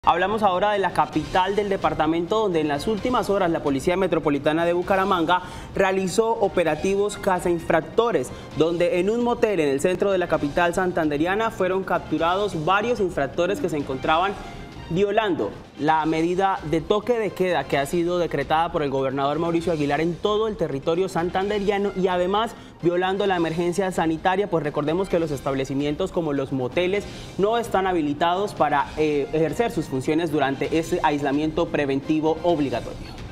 Hablamos ahora de la capital del departamento, donde en las últimas horas la Policía Metropolitana de Bucaramanga realizó operativos cazainfractores, donde en un motel en el centro de la capital santandereana fueron capturados varios infractores que se encontraban violando la medida de toque de queda que ha sido decretada por el gobernador Mauricio Aguilar en todo el territorio santandereano y además violando la emergencia sanitaria, pues recordemos que los establecimientos como los moteles no están habilitados para ejercer sus funciones durante ese aislamiento preventivo obligatorio.